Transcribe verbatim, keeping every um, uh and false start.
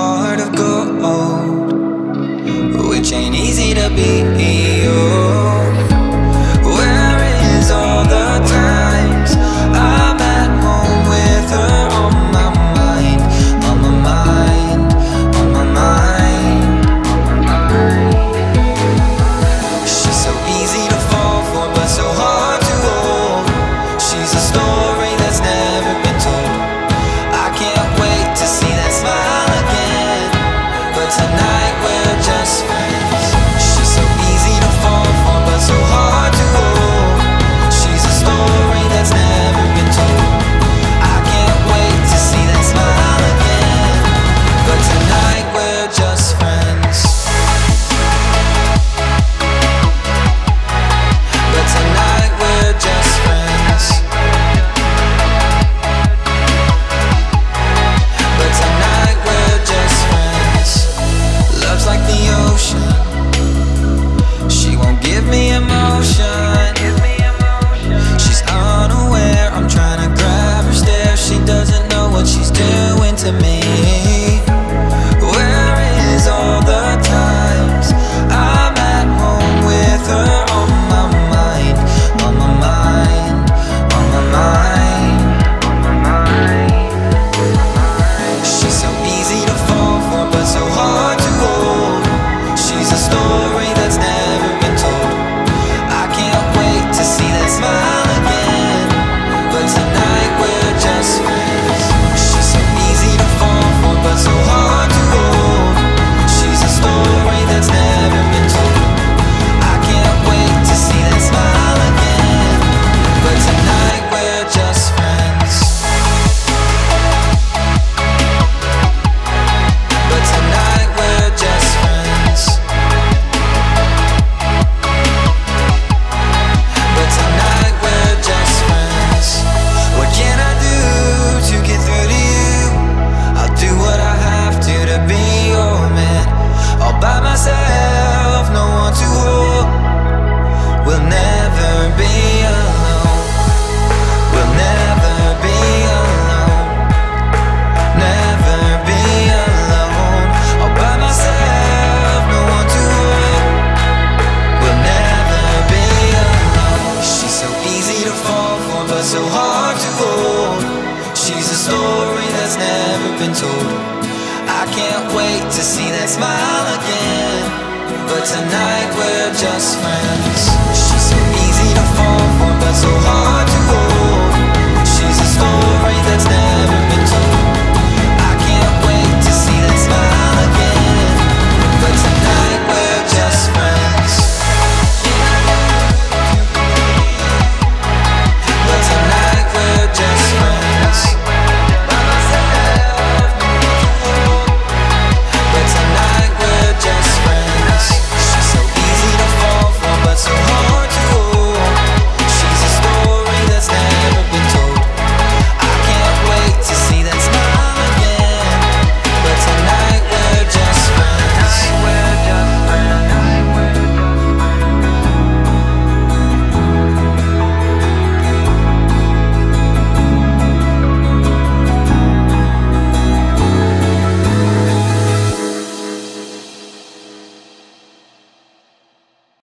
heart of gold, which ain't easy to be. Oh, where is all the times I'm at home with her on my mind, on my mind, on my mind, on my mind. She's so easy to fall for, but so hard to hold. She's a story that's never been told. I can't wait to see that smile again, but tonight we're just friends. She's so easy to fall for, but so hard to hold. She's a story that's never been told. I can't wait to see that smile again, but tonight we're just friends. But tonight we're just friends. But tonight we're just friends. Love's like the ocean, she won't give me emotion. She's unaware, I'm trying to grab her stare. She doesn't know what she's doing to me. Where is all the times I'm at home with her on my mind, on my mind, on my mind, on my mind. She's so easy to fall for, but so hard to hold. She's a story that's never been told. I can't wait to see that smile again, but tonight we're just friends. She's so easy to fall for, but so hard to hold. She's a story that's never been told. I can't wait to see that smile again, but tonight we're just friends. But tonight we're just friends. But tonight we're just friends. What can I do to get through to you? I'll do what I have to to be your man. All by myself, no one to hold. We'll never be alone. We'll never be alone. Never be alone. All by myself, no one to hold. We'll never be alone. She's so easy to fall for, but so hard to hold. She's a story that's never been told. I can't wait to see that smile again, but tonight we're just friends. She's so easy to fall for, but so hard to